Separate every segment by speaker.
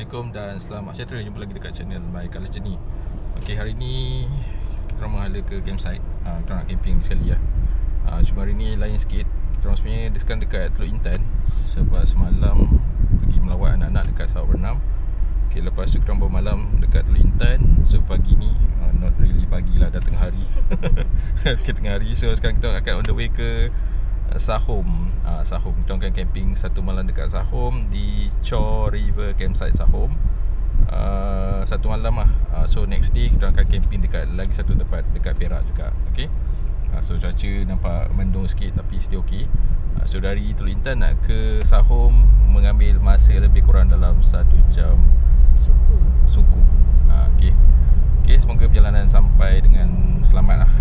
Speaker 1: Assalamualaikum dan selamat sejahtera. Jumpa lagi dekat channel My Colour Journey. Ok, hari ni kita orang menghala ke campsite. Kita nak camping sekali lah. Cuma hari ni lain sikit. Kita orang sebenarnya sekarang dekat Teluk Intan sebab semalam pergi melawat anak-anak dekat Sabak Bernam. Ok, lepas tu kita orang bermalam dekat Teluk Intan. So pagi ni, not really pagi lah, dah tengah hari. Okay, tengah hari. So sekarang kita akan on the way ke Sahom. Sahom, kita akan camping satu malam dekat Sahom di Chor River Campsite Sahom. Satu malam lah. So next day kita akan camping dekat lagi satu tempat dekat Perak juga. Okay. So cuaca nampak mendung sikit tapi still okay. So dari Teluk Intan nak ke Sahom mengambil masa lebih kurang dalam 1 jam suku. Okay. Okay, semoga perjalanan sampai dengan selamat lah.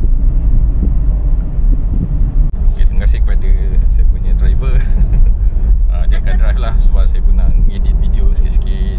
Speaker 1: Okay, terima kasih kepada saya punya driver. Dia akan drive lah sebab saya pun nak edit video sikit-sikit.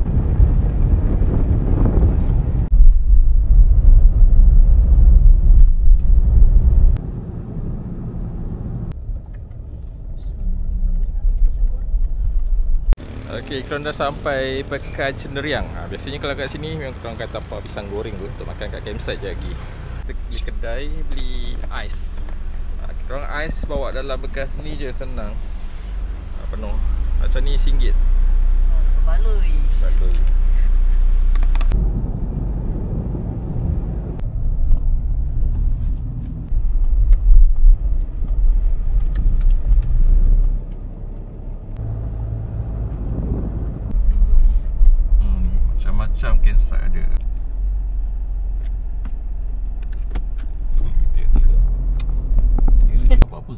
Speaker 1: Okay, kita dah sampai Pekan Ceneriang. Biasanya kalau kat sini memang kita akan tapau pisang goreng tu untuk makan kat campsite je lagi. Kita pergi kedai beli ais. Kita orang ais bawa dalam bekas ni je, senang. Penuh. Macam ni RM1.
Speaker 2: Baloi.
Speaker 1: Baloi. Macam-macam campsite ada. Dia apa-apa.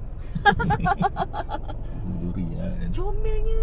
Speaker 1: Durian.
Speaker 2: Comelnya.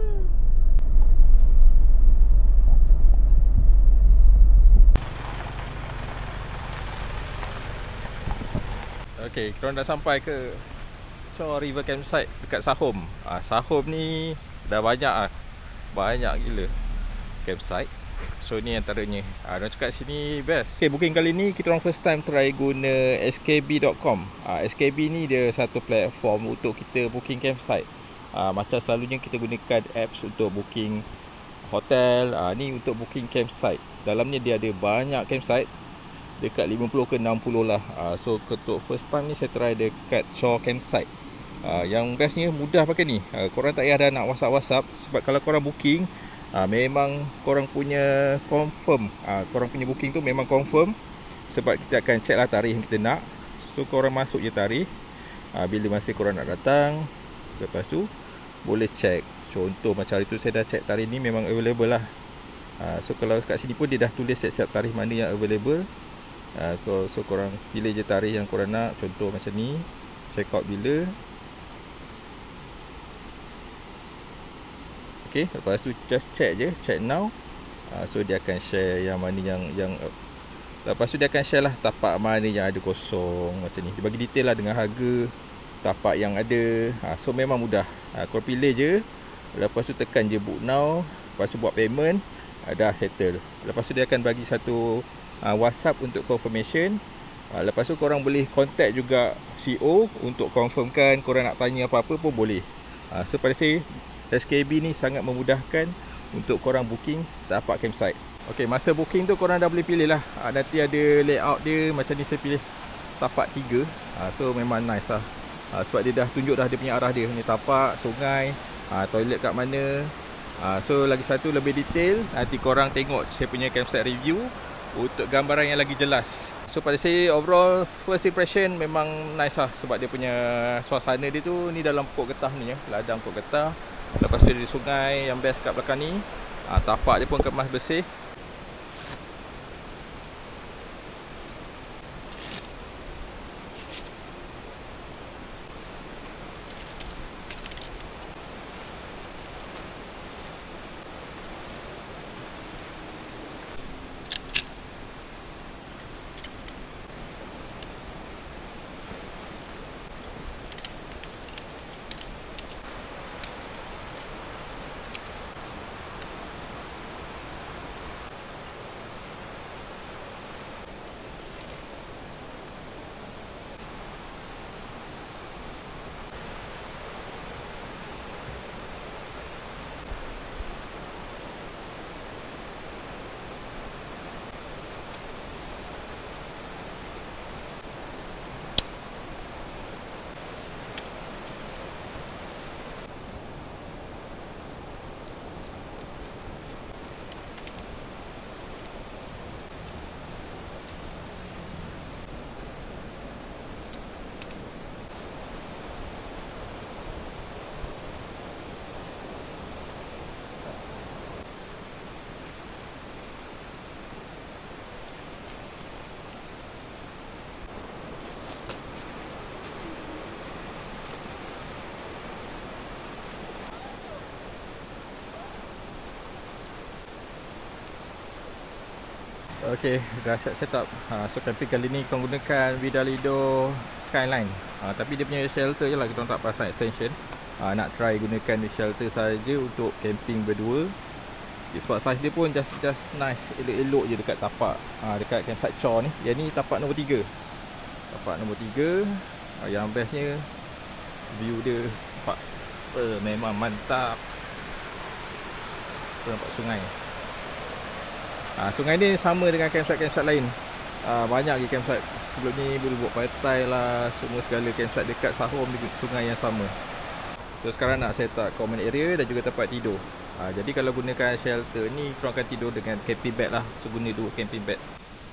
Speaker 1: Okay, kita orang dah sampai ke Chor River Campsite dekat Sahom. Sahom ni dah banyak lah. Banyak gila campsite. So ni antaranya. Diorang cakap sini best. Okay, booking kali ni kita orang first time try guna skb.com. SKB ni dia satu platform untuk kita booking campsite. Macam selalunya kita gunakan apps untuk booking hotel. Ni untuk booking campsite. Dalamnya dia ada banyak campsite. Dekat 50 ke 60 lah. So untuk first time ni saya try dekat Chor Campsite. Yang bestnya mudah pakai ni. Korang tak payah dah nak WhatsApp. Sebab kalau korang booking, memang korang punya confirm. Korang punya booking tu memang confirm. Sebab kita akan check lah tarikh yang kita nak. So korang masuk je tarikh, bila masa korang nak datang. Lepas tu boleh check. Contoh macam hari tu saya dah check tarikh ni memang available lah. So kalau kat sini pun dia dah tulis siap-siap tarikh mana yang available. So korang pilih je tarikh yang korang nak. Contoh macam ni, check out bila. Okay, lepas tu just check je, check now. So dia akan share yang mana yang lepas tu dia akan share lah tapak mana yang ada kosong macam ni. Dia bagi detail lah dengan harga tapak yang ada. So memang mudah. Korang pilih je. Lepas tu tekan je book now. Lepas tu buat payment. Dah settle. Lepas tu dia akan bagi satu WhatsApp untuk confirmation. Lepas tu korang boleh contact juga CEO untuk confirmkan. Korang nak tanya apa-apa pun boleh. So pada saya SKB ni sangat memudahkan untuk korang booking tapak campsite. Ok, masa booking tu korang dah boleh pilih lah. Nanti ada layout dia. Macam ni saya pilih tapak 3. So memang nice lah. Sebab dia dah tunjuk dah dia punya arah dia. Ni tapak, sungai, toilet kat mana. So lagi satu lebih detail. Nanti korang tengok saya punya campsite review untuk gambaran yang lagi jelas. So pada saya overall first impression memang nice lah. Sebab dia punya suasana dia tu ni dalam pokok getah ni ya. Ladang pokok getah. Lepas tu ada sungai yang best kat belakang ni. Tapak dia pun kemas bersih. Okey, dah set up. So camping kali ni kita gunakan Vidalido Skyline. Tapi dia punya shelter je lah, kita tak pasang extension. Nak try gunakan shelter saja untuk camping berdua. Sebab size dia pun just nice, elok-elok je dekat tapak. Dekat campsite Chore ni. Yang ni tapak nombor 3. Tapak nombor 3. Yang bestnya view dia nampak memang mantap. Nampak sungai. Sungai ni sama dengan campsite lain. Banyak lagi campsite sebelum ni boleh buat pantai lah, semua segala campsite dekat Sahom di sungai yang sama. So sekarang nak set up common area dan juga tempat tidur. Jadi kalau gunakan shelter ni, korang akan tidur dengan camping bed lah. So guna 2 camping bed.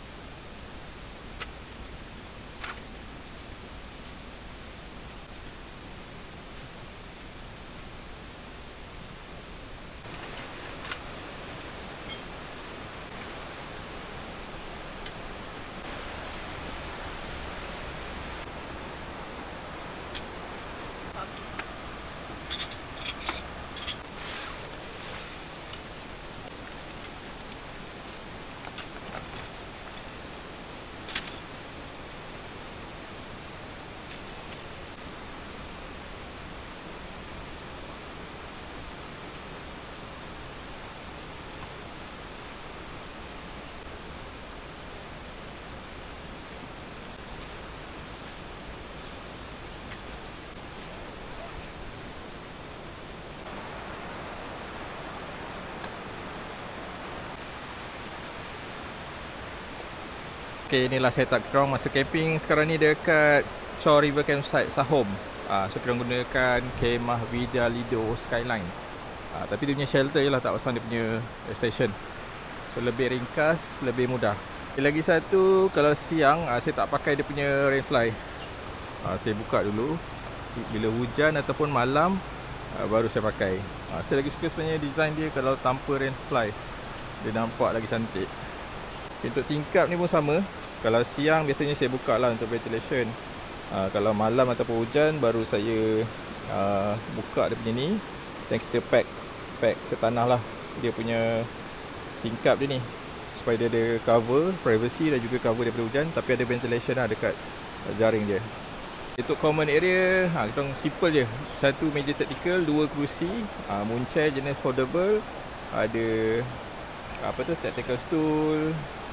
Speaker 1: Okay, inilah setup kita orang masa camping sekarang ni dekat Chore River Campsite Sahom. So kita gunakan kemah Vidalido Skyline. Tapi dia punya shelter je lah, tak pasang dia punya station. So lebih ringkas, lebih mudah. Lagi satu, kalau siang saya tak pakai dia punya rainfly. Saya buka dulu. Bila hujan ataupun malam baru saya pakai. Saya lagi suka sebenarnya design dia kalau tanpa rainfly. Dia nampak lagi cantik. Untuk tingkap ni pun sama. Kalau siang biasanya saya buka lah untuk ventilation. Kalau malam ataupun hujan baru saya buka dia punya ni. Dan kita pack ke tanah lah dia punya tingkap dia ni, supaya dia ada cover, privacy dan juga cover daripada hujan. Tapi ada ventilation lah dekat jaring dia. Untuk common area, kita simple je. 1 meja taktikal, 2 kerusi, moonchair jenis foldable. Ada apa tu, tactical stool.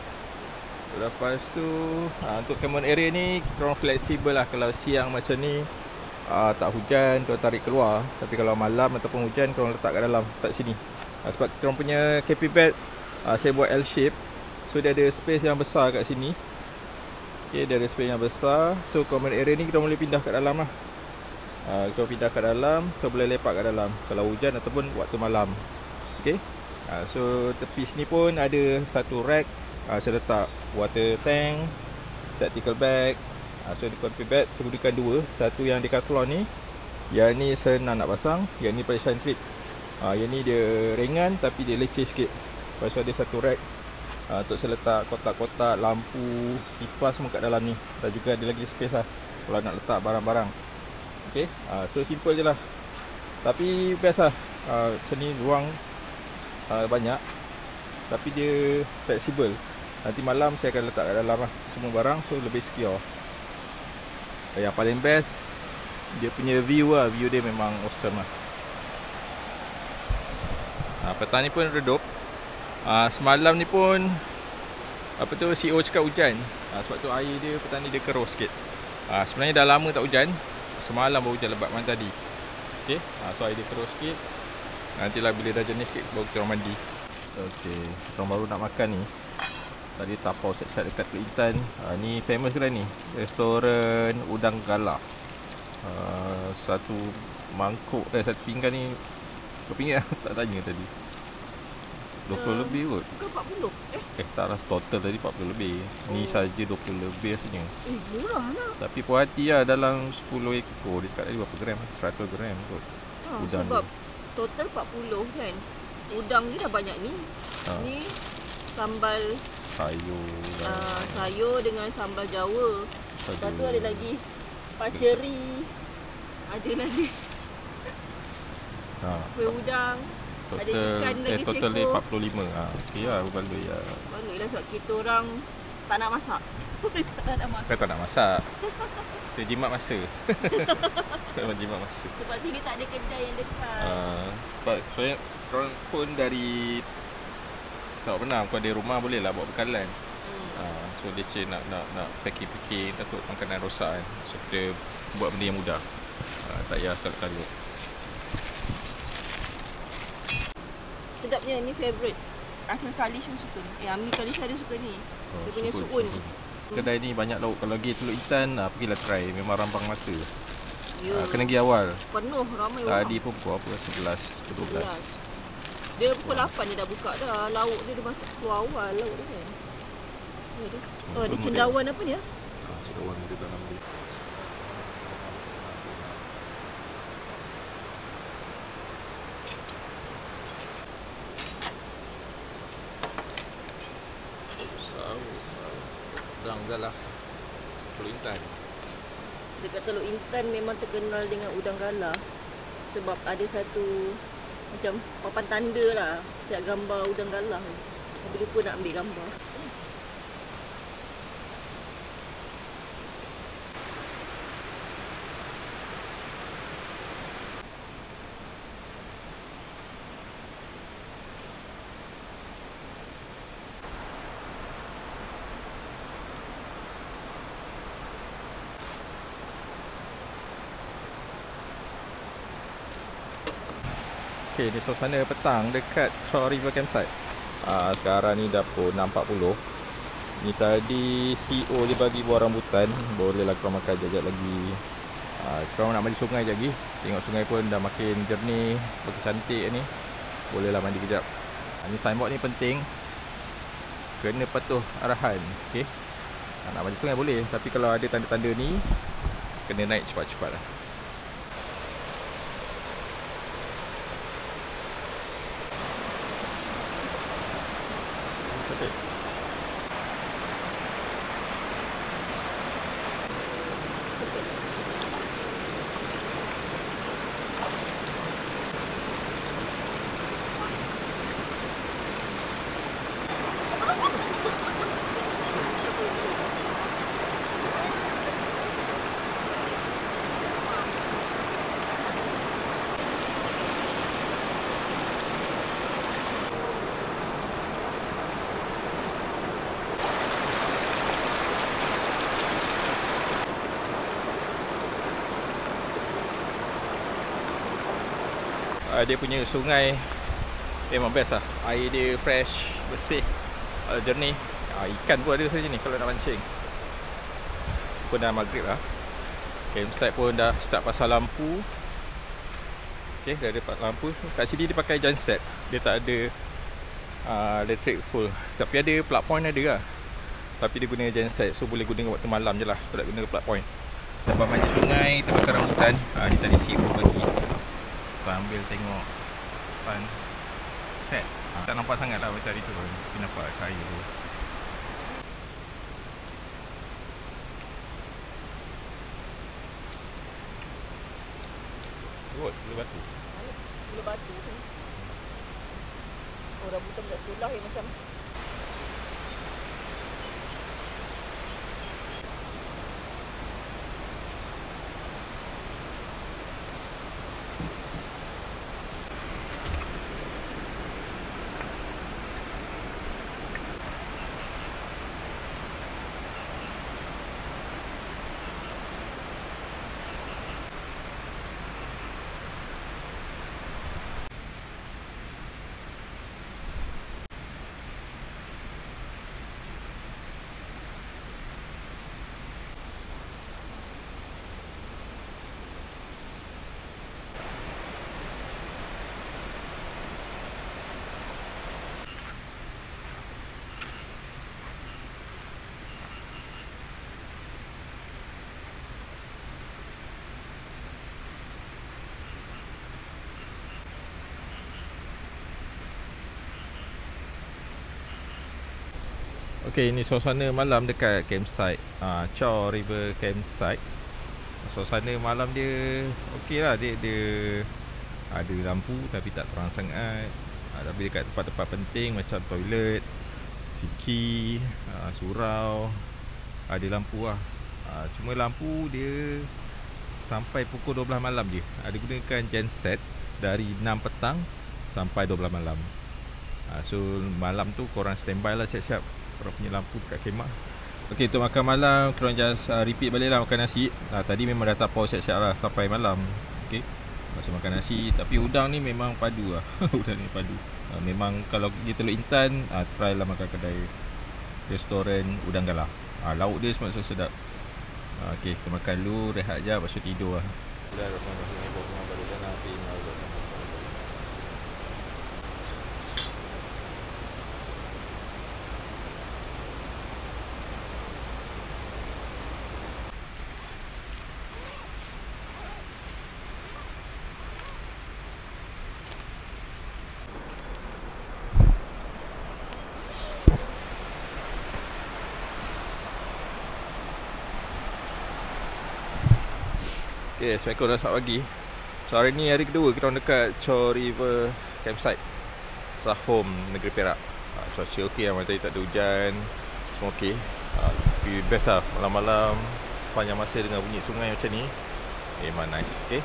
Speaker 1: Lepas tu untuk common area ni korang fleksibel lah. Kalau siang macam ni tak hujan, korang tarik keluar. Tapi kalau malam ataupun hujan, korang letak kat dalam, kat sini. Sebab korang punya camping bed saya buat L shape. So dia ada space yang besar kat sini. Okay, dia ada space yang besar. So common area ni kita boleh pindah kat dalam lah. Kita pindah kat dalam, so boleh lepak kat dalam kalau hujan ataupun waktu malam. Okay. So tepi sini pun ada satu rack. Saya letak water tank, tactical bag. So di camping bed saya gunakan 2. Satu yang Decathlon ni, yang ni senang nak pasang. Yang ni Persian clip. Yang ni dia ringan tapi dia leceh sikit. Lepas tu ada satu rack untuk saya letak kotak-kotak, lampu, kipas semua kat dalam ni. Dan juga ada lagi space lah kalau nak letak barang-barang. Okay. So simple je lah. Tapi best lah. Macam ni ruang banyak, tapi dia fleksibel. Nanti malam saya akan letak kat dalam lah semua barang, so lebih secure. Yang paling best dia punya view lah. View dia memang awesome lah. Petang ni pun redup. Semalam ni pun apa tu, CEO cakap hujan. Sebab tu air dia petang ni dia keruh sikit. Sebenarnya dah lama tak hujan. Semalam baru hujan lebat malam tadi. Okay. So air dia keruh sikit. Nantilah bila dah jenis sikit baru kita orang mandi. Okay, kita baru nak makan ni. Tadi tapau set-set dekat Teluk Intan. Ni famous kedai ni, restoran udang galak. Satu mangkuk, satu pinggan ni berapa ringgit? Tak tanya tadi. 20 lebih kot.
Speaker 2: Bukan 40?
Speaker 1: Tak lah, total tadi 40 lebih. Ni saja 20 lebih rasanya.
Speaker 2: Murah lah.
Speaker 1: Tapi puas hati lah, dalam 10 ekor. Dia cakap tadi berapa gram? 100 gram kot. Udang
Speaker 2: sebab
Speaker 1: tu
Speaker 2: total 40 kan. Udang ni dah banyak ni. Ni sambal
Speaker 1: sayur,
Speaker 2: sayur dengan sambal Jawa. Lepas tu ada lagi paceri. Ada lagi kuih udang.
Speaker 1: Total 45. Okey lah, berbaloi lah.
Speaker 2: Baloi lah sebab kita orang tak nak masak. Tak nak masak.
Speaker 1: Kan tak nak masak. Kita jimat masa. Jimat masa.
Speaker 2: Sebab sini tak ada kedai yang dekat.
Speaker 1: Sebab korang pun dari Sabak Benam, kau ada rumah boleh lah bawa bekalan. So dia nak packing takut makanan rosak kan. So kita buat benda yang mudah. Tak payah kalut-kalut.
Speaker 2: Sedapnya, ni favourite. Akhil Kalish pun suka ni. Ami Kalish ada suka ni. Dia punya suun.
Speaker 1: Kedai ni banyak lauk. Kalau pergi Teluk Intan, pergilah try. Memang rampang mata. Kena pergi awal.
Speaker 2: Penuh, ramai orang.
Speaker 1: Tadi pun pukul 11, 12.
Speaker 2: Dia pukul 8 dia dah buka dah. Lauk dia masuk keluar awal lauk dia kan. Dia cendawan apa ni ya?
Speaker 1: Cendawan dia dalam dia. Udang galah Teluk Intan.
Speaker 2: Dekat Teluk Intan memang terkenal dengan udang galah. Sebab ada satu macam papan tanda lah, siap gambar udang galah. Tapi lupa nak ambil gambar.
Speaker 1: Okay, ni suasana petang dekat Shaw River Campsite. Sekarang ni dah pukul 6.40. Ni tadi CEO dia bagi buah rambutan. Bolehlah korang makan jajak lagi. Korang nak mandi sungai je lagi. Tengok sungai pun dah makin jernih, makin cantik ni. Bolehlah mandi kejap. Ni signboard ni penting. Kena patuh arahan. Okay. Nak mandi sungai boleh. Tapi kalau ada tanda-tanda ni, kena naik cepat-cepat lah. Dia punya sungai memang best lah. Air dia fresh, bersih, jernih. Ikan pun ada saja ni kalau nak mancing. Pun dah maghrib lah. Campsite pun dah start pasang lampu. Okay, dah ada lampu. Kat sini dia pakai genset. Dia tak ada electric full. Tapi ada plug point ada lah. Tapi dia guna genset. So boleh guna waktu malam je lah. Tak guna plug point. Dapat mancing sungai, terbakar rambutan. Ni tadi CEO bagi. Sambil tengok sunset. Tak nampak sangat lah macam itu, tapi nampak cahaya tu. Gula batu.
Speaker 2: Gula batu tu. Rambutan dekat sekolah yang macam
Speaker 1: Okay, ini suasana malam dekat campsite Shaw River Campsite. Suasana malam dia okey lah. Dia Ada lampu tapi tak terang sangat. Tapi dekat tempat-tempat penting macam toilet, siki, surau, ada lampu lah. Cuma lampu dia sampai pukul 12 malam je. Ada gunakan genset dari 6 petang sampai 12 malam. So malam tu korang standby lah siap-siap korang punya lampu dekat khemah. Ok, untuk makan malam korang just repeat balik lah makan nasi. Tadi memang dah tapau siap-siap lah sampai malam. Ok, macam makan nasi. Tapi udang ni memang padu lah. Udang ni padu. Memang kalau pergi Teluk Intan, try lah makan kedai restoran udang galah. Lauk dia semua sedap. Ok, kita makan dulu, rehat je, lepas tu tidur lah. Bismillahirrahmanirrahim. Allahumma barik lana fi ma razaqtana. Okay, Assalamualaikum dan selamat pagi. So hari ni hari kedua kita orang dekat Chor River Campsite, Sahom, Negeri Perak. Cuaca okey lah, tadi tak ada hujan. Semua okey. Tapi best lah malam-malam sepanjang masa dengan bunyi sungai macam ni. Memang nice. Okay.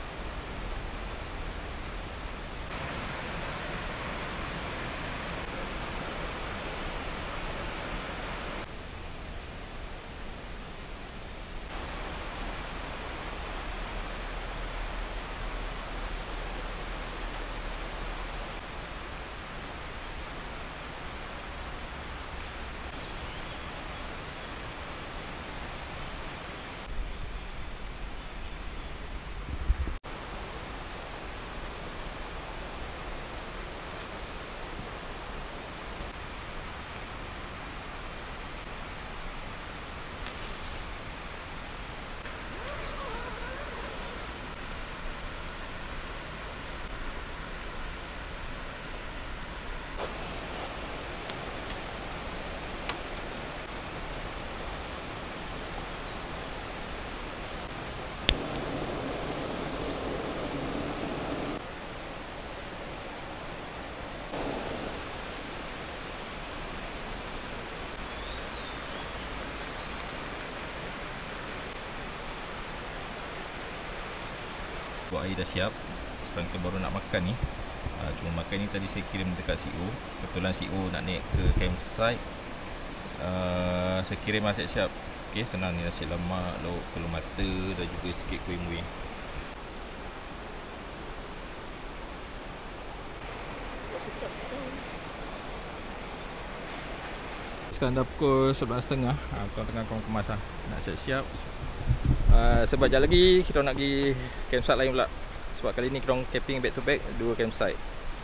Speaker 1: Buat air dah siap. Sekarang kita baru nak makan ni. Cuma makan ni tadi saya kirim dekat CEO. Kebetulan CEO nak naik ke campsite. Saya kirim lah siap-siap. Ok, senang ni nasi lemak, lauk telur mata dan juga sikit kuih muih. Sekarang dah pukul 11.30. Korang tengah korang kemas lah. Nak siap-siap. Sebab sekejap lagi kita nak pergi campsite lain pula. Sebab kali ni kita camping back to back 2 campsite.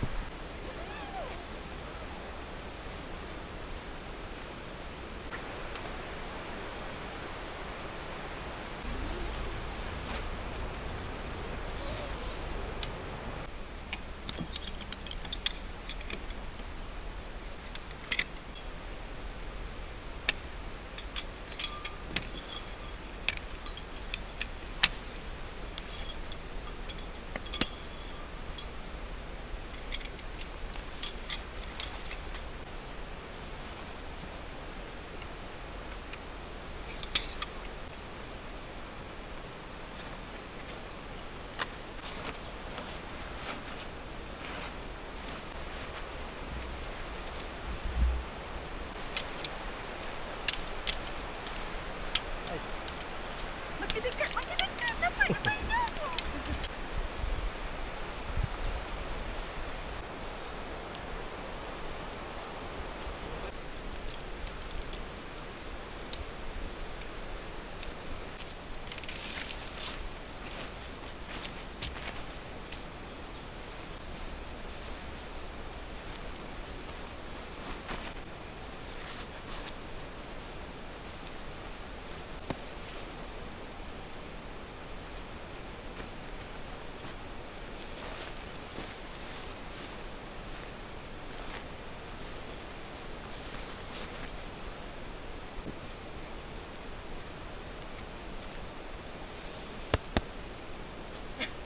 Speaker 2: Makin dekat, dapat mainnya.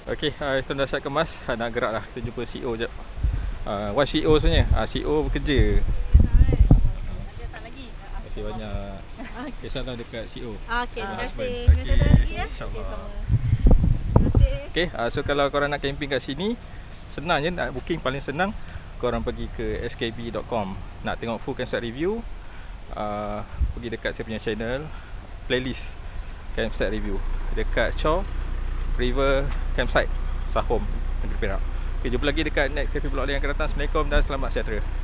Speaker 1: Okey, itu dah siap kemas. Nak gerak dah. Kita jumpa CEO jap. Wife CEO sebenarnya. CEO bekerja. Terima kasih banyak. Okay, salam dekat CEO.
Speaker 2: Okey, terima kasih.
Speaker 1: Okey,
Speaker 2: Terima kasih lagi ya.
Speaker 1: insyaAllah.
Speaker 2: Terima kasih.
Speaker 1: Okay, so kalau korang nak camping kat sini, senang je nak booking, paling senang korang pergi ke skb.com. Nak tengok full campsite review, pergi dekat saya punya channel, playlist campsite review dekat Shaw River Campsite, Sahom, Negeri Perak. Okay, jumpa lagi dekat next vlog yang akan datang. Assalamualaikum dan selamat sejahtera.